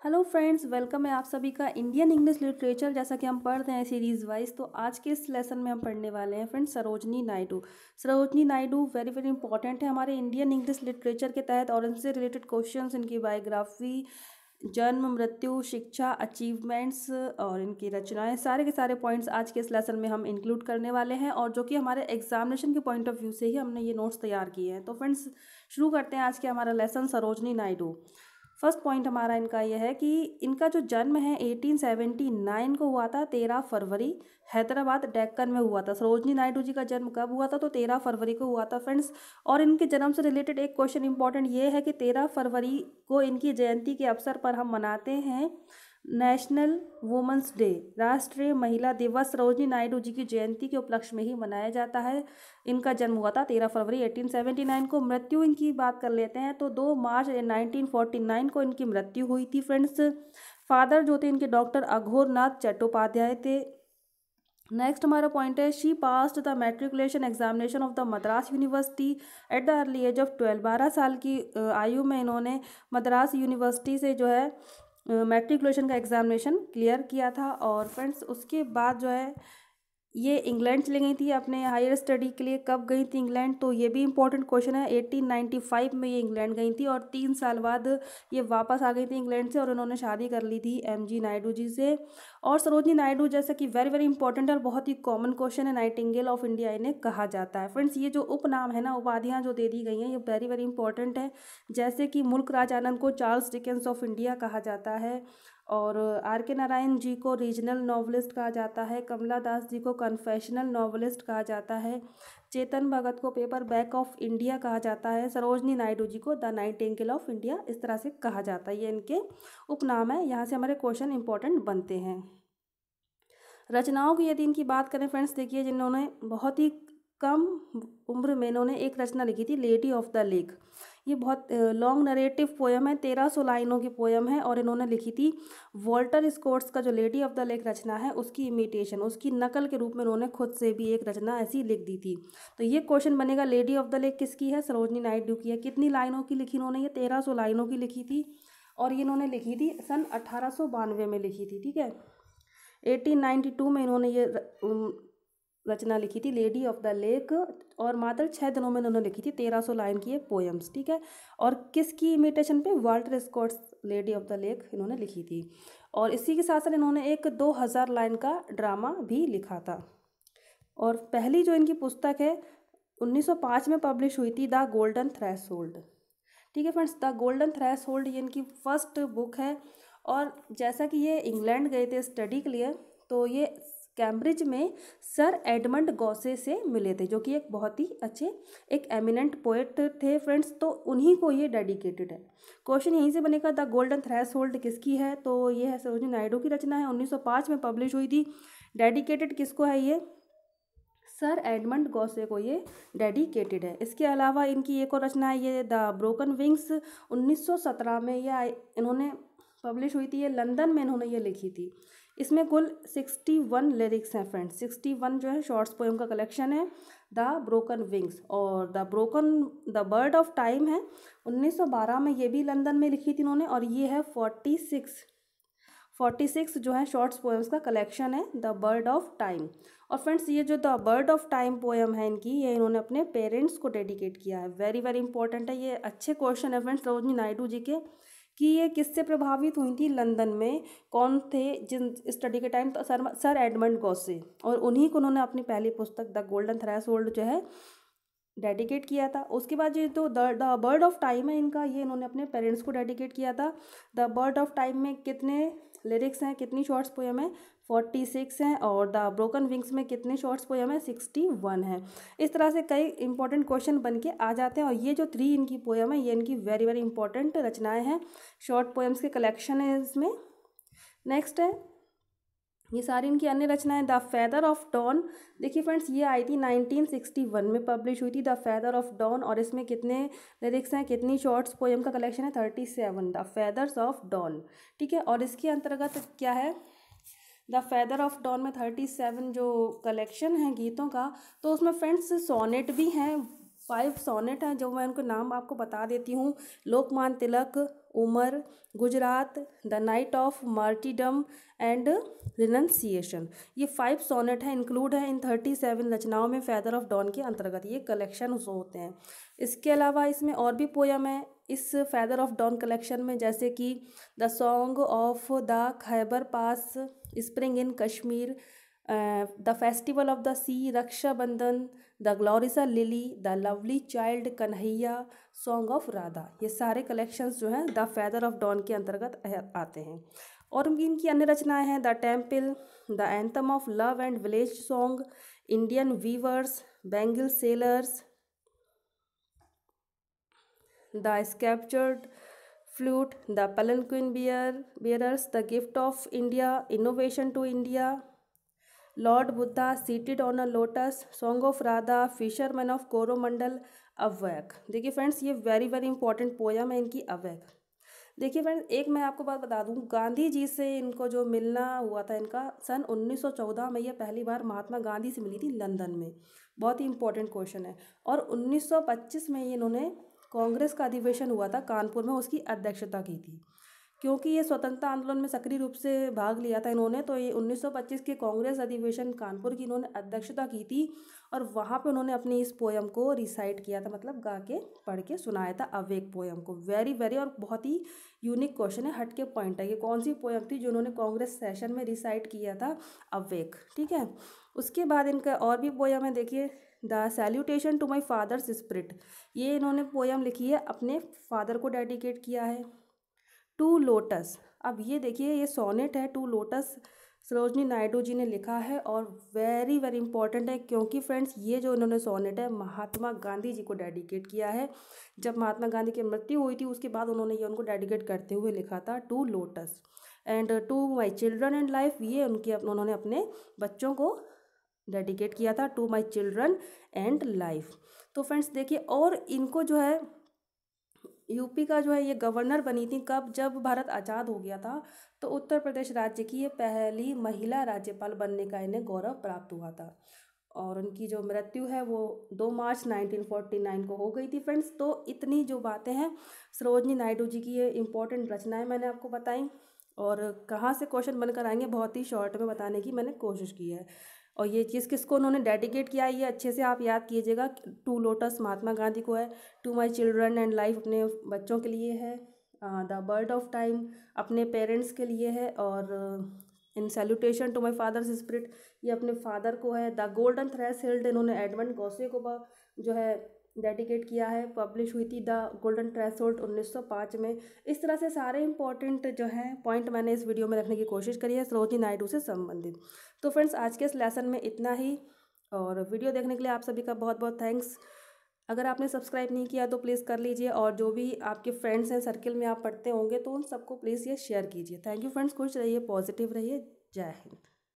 Hello friends, welcome है आप सभी का इंडियन इंग्लिश लिटरेचर। जैसा कि हम पढ़ रहे हैं सीरीज़ वाइज, तो आज के इस लेसन में हम पढ़ने वाले हैं friends Sarojini Naidu. Sarojini Naidu very very important है हमारे इंडियन इंग्लिश लिटरेचर के तहत, और इनसे रिलेटेड क्वेश्चंस, इनकी बायोग्राफी, जन्म, मृत्यु, शिक्षा, अचीवमेंट्स और इनकी रचनाएं, सारे के सारे पॉइंट्स आज के इस लेसन में हम इंक्लूड करने वाले हैं, और जो कि हमारे एग्जामिनेशन के पॉइंट ऑफ व्यू से ही हमने ये नोट्स तैयार किए हैं। तो फ्रेंड्स शुरू करते हैं आज के हमारा lesson Sarojini Naidu. First point हमारा इनका यह है कि इनका जो जन्म है 1879 को हुआ था, 13 फरवरी, हैदराबाद डेक्कन में हुआ था। सरोजनी नायडू जी का जन्म कब हुआ था? तो 13 फरवरी को हुआ था फ्रेंड्स। और इनके जन्म से रिलेटेड एक क्वेश्चन इंपॉर्टेंट ये है कि 13 फरवरी को इनकी जयंती के अवसर पर हम मनाते हैं नेशनल वुमेंस डे, राष्ट्रीय महिला दिवस। सरोजनी नायडू जी की जयंती के उपलक्ष्य में ही मनाया जाता है। इनका जन्म हुआ था 13 फरवरी 1879 को। मृत्यु इनकी बात कर लेते हैं तो 2 मार्च 1949 को इनकी मृत्यु हुई थी फ्रेंड्स। फादर जो थे इनके डॉक्टर अघोरनाथ चट्टोपाध्याय थे। नेक्स्ट हमारा पॉइंट है she passed the matriculation examination of the Madras university at the early age of 12। 12 साल की आयु में इन्होंने मद्रास यूनिवर्सिटी से जो है मैट्रिकुलेशन का एग्जामिनेशन क्लियर किया था। और फ्रेंड्स उसके बाद जो है ये इंग्लैंड चली गई थी अपने हायर स्टडी के लिए। कब गई थी इंग्लैंड? तो ये भी इंपॉर्टेंट क्वेश्चन है। 1895 में ये इंग्लैंड गई थी और 3 साल बाद ये वापस आ गई थी इंग्लैंड से, और उन्होंने शादी कर ली थी एमजी नायडू जी से। और सरोजनी नायडू, जैसा कि वेरी वेरी इंपॉर्टेंट और बहुत ही कॉमन क्वेश्चन है, नाइटिंगेल ऑफ इंडिया इन्हें कहा जाता है। फ्रेंड्स ये जो उपनाम है ना, उपाधियाँ जो दे दी गई हैं, ये वेरी वेरी इंपॉर्टेंट है। जैसे कि मुल्क राज आनंद को चार्ल्स डिकेंस ऑफ इंडिया कहा जाता है, और आर के नारायण जी को रीजनल नॉवलिस्ट कहा जाता है, कमला दास जी को कन्फेशनल नॉवलिस्ट कहा जाता है, चेतन भगत को पेपर बैक ऑफ इंडिया कहा जाता है, सरोजनी नायडू जी को द नाइटिंगेल ऑफ इंडिया इस तरह से कहा जाता है। ये इनके उपनाम है। यहाँ से हमारे क्वेश्चन इंपॉर्टेंट बनते हैं। रचनाओं की यदि इनकी बात करें फ्रेंड्स, देखिए जिन्होंने बहुत ही कम उम्र में इन्होंने एक रचना लिखी थी, लेडी ऑफ द लेक। ये बहुत लॉन्ग नरेटिव पोयम है, 1300 लाइनों की पोयम है, और इन्होंने लिखी थी वॉल्टर स्कॉट्स का जो लेडी ऑफ द लेक रचना है उसकी इमिटेशन, उसकी नकल के रूप में इन्होंने खुद से भी एक रचना ऐसी लिख दी थी। तो ये क्वेश्चन बनेगा, लेडी ऑफ द लेक किसकी है? सरोजनी नायडू की है। कितनी लाइनों की लिखी इन्होंने? ये 1300 लाइनों की लिखी थी, और ये इन्होंने लिखी थी सन 1892 में लिखी थी। ठीक है, 1892 में इन्होंने ये रचना लिखी थी लेडी ऑफ द लेक, और मात्र 6 दिनों में इन्होंने लिखी थी 1300 लाइन की ये पोएम्स। ठीक है, और किसकी इमिटेशन पे? Walter Scott's lady of the lake इन्होंने लिखी थी। और इसी के साथ साथ इन्होंने एक 2000 लाइन का ड्रामा भी लिखा था। और पहली जो इनकी पुस्तक है 1905 में पब्लिश हुई थी, द गोल्डन थ्रेशोल्ड। ठीक है फ्रेंड्स, द गोल्डन थ्रेशोल्ड ये इनकी फर्स्ट बुक है। और जैसा कि ये इंग्लैंड गए थे स्टडी के लिए, तो ये कैम्ब्रिज में सर एडमंड गॉसे से मिले थे, जो कि एक बहुत ही अच्छे एक एमिनेंट पोएट थे फ्रेंड्स। तो उन्हीं को ये डेडिकेटेड है। क्वेश्चन यहीं से बनेगा, द गोल्डन थ्रेशोल्ड किसकी है? तो ये है सरोजनी नायडू की रचना है, 1905 में पब्लिश हुई थी। डेडिकेटेड किसको है? ये सर एडमंड गॉसे को ये डेडिकेटेड है। इसके अलावा इनकी एक और रचना है, ये द ब्रोकन विंग्स, 1917 में ये इन्होंने पब्लिश हुई थी। ये लंदन में इन्होंने ये लिखी थी। इसमें कुल 61 लिरिक्स हैं फ्रेंड्स। 61 जो है शॉर्ट्स पोएम का कलेक्शन है, द ब्रोकन विंग्स। और द बर्ड ऑफ टाइम है, 1912 में ये भी लंदन में लिखी थी इन्होंने, और ये है 46 जो है शॉर्ट्स पोएम्स का कलेक्शन है, द बर्ड ऑफ टाइम। और फ्रेंड्स ये जो the bird of time poem है इनकी, ये इन्होंने अपने पेरेंट्स को डेडिकेट किया है। वेरी वेरी इंपॉर्टेंट है, ये अच्छे क्वेश्चन है फ्रेंड्स सरोजनी नायडू जी के, कि ये किससे प्रभावित हुई थी लंदन में, कौन थे जिन स्टडी के टाइम? तो सर एडमंड गॉसे, और उन्हीं को उन्होंने अपनी पहली पुस्तक द गोल्डन थ्रेशोल्ड जो है डेडिकेट किया था। उसके बाद ये तो द बर्ड ऑफ टाइम है इनका, ये इन्होंने अपने पेरेंट्स को डेडिकेट किया था। द बर्ड ऑफ टाइम में कितने लिरिक्स हैं, कितनी शॉर्ट्स पोएम है? 46 हैं। और द ब्रोकन विंग्स में कितने शॉर्ट्स पोएम है? 61 है। इस तरह से कई इंपॉर्टेंट क्वेश्चन बन के आ जाते हैं। और ये जो 3 इनकी पोएम है, ये इनकी वेरी वेरी इंपॉर्टेंट रचनाएं हैं, शॉर्ट पोएम्स के कलेक्शन है इसमें। नेक्स्ट है, ये सारी इनकी अन्य रचनाएं, द फेदर ऑफ डॉन। देखिए फ्रेंड्स, ये आई थी 1961 में पब्लिश हुई थी, द फेदर ऑफ डॉन। और इसमें कितने लिरिक्स हैं, कितनी शॉर्ट्स पोएम का कलेक्शन है? 37, द फेदर्स ऑफ डॉन। ठीक है, और इसके अंतर्गत क्या है? द फेदर ऑफ डॉन में 37 जो कलेक्शन है गीतों का, तो उसमें फ्रेंड्स सोनेट भी हैं, 5 सोनेट हैं जो मैं उनके नाम आपको बता देती हूँ। Lokmanya Tilak, Umar, Gujarat, the night of martyrdom and renunciation. ये 5 सोनेट हैं, इंक्लूड है इन 37 रचनाओं में फेदर ऑफ डॉन के अंतर्गत। ये कलेक्शन होते हैं। इसके अलावा इसमें और भी पोयम है इस फेदर ऑफ डॉन कलेक्शन में, जैसे कि the song of the Khyber pass, spring in Kashmir, the festival of the sea, Rakshabandhan, the gloriosa lily, the lovely child, Kanhaiya, song of Radha. ये सारे कलेक्शंस जो हैं द फेदर ऑफ डॉन के अंतर्गत आते हैं। और इनकी अन्य रचनाएं हैं the temple, the anthem of love and village song, Indian weavers, bangle sellers, the sceptred flute, the palanquin bearers, the gift of India, innovation to India, lord Buddha seated on a lotus, song of Radha, fisherman of Coromandel, awake. देखिए friends, ये very very important poem है इनकी awake. देखिए friends, एक मैं आपको बात बता दूं, गांधी जी से इनको जो मिलना हुआ था इनका सन 1914 में, ये पहली बार महात्मा गांधी से मिली थी लंदन में। बहुत ही इंपॉर्टेंट क्वेश्चन है। और 1925 में ये इन्होंने कांग्रेस का अधिवेशन हुआ था कानपुर में, उसकी अध्यक्षता की थी। क्योंकि ये स्वतंत्रता आंदोलन में सक्रिय रूप से भाग लिया था इन्होंने, तो ये 1925 के कांग्रेस अधिवेशन कानपुर की इन्होंने अध्यक्षता की थी। और वहाँ पे उन्होंने अपनी इस पोयम को रिसाइट किया था, मतलब गा के पढ़ के सुनाया था अवेक पोयम को। वेरी वेरी और बहुत ही यूनिक क्वेश्चन है, हट के पॉइंट है। ये कौन सी पोयम थी जो उन्होंने कांग्रेस सेशन में रिसाइट किया था? अवेक। ठीक है। उसके बाद इनका और भी पोयम है, देखिए the salutation to my father's spirit. ये इन्होंने पोयम लिखी है, अपने फादर को डेडिकेट किया है। टू लोटस, अब ये देखिए ये सोनेट है टू लोटस, सरोजनी नायडू जी ने लिखा है। और वेरी वेरी इंपॉर्टेंट है, क्योंकि फ्रेंड्स ये जो इन्होंने सोनेट है महात्मा गांधी जी को डेडिकेट किया है। जब महात्मा गांधी की मृत्यु हुई थी उसके बाद उन्होंने ये उनको डेडिकेट करते हुए लिखा था, to lotus. And to my children and life, ये उन्होंने अपने बच्चों को डेडिकेट किया था, to my children and life. तो फ्रेंड्स देखिए, और इनको जो है यूपी का जो है ये गवर्नर बनी थी कब? जब भारत आज़ाद हो गया था। तो उत्तर प्रदेश राज्य की ये पहली महिला राज्यपाल बनने का इन्हें गौरव प्राप्त हुआ था। और उनकी जो मृत्यु है वो 2 मार्च 1949 को हो गई थी फ्रेंड्स। तो इतनी जो बातें हैं सरोजनी नायडू जी की, ये इंपॉर्टेंट रचनाएं मैंने आपको बताई। और कहाँ से क्वेश्चन बनकर आएंगे बहुत ही शॉर्ट में बताने की मैंने कोशिश की है। और ये चीज़ किसको उन्होंने डेडिकेट किया है ये अच्छे से आप याद कीजिएगा। टू लोटस महात्मा गांधी को है, to my children and life अपने बच्चों के लिए है, द बर्ड ऑफ टाइम अपने पेरेंट्स के लिए है, और इन salutation to my father's spirit ये अपने फादर को है। द गोल्डन थ्रेशोल्ड इन्होंने एडमंड गॉसे को जो है डेडिकेट किया है, पब्लिश हुई थी द गोल्डन थ्रेशोल्ड 1905 में। इस तरह से सारे इंपॉर्टेंट जो हैं पॉइंट मैंने इस वीडियो में रखने की कोशिश करी है सरोजनी नायडू से संबंधित। तो फ्रेंड्स आज के इस लेसन में इतना ही, और वीडियो देखने के लिए आप सभी का बहुत बहुत थैंक्स। अगर आपने सब्सक्राइब नहीं किया तो प्लीज़ कर लीजिए, और जो भी आपके फ्रेंड्स हैं सर्किल में आप पढ़ते होंगे तो उन सबको प्लीज़ ये शेयर कीजिए। थैंक यू फ्रेंड्स, खुश रहिए, पॉजिटिव रहिए, जय हिंद।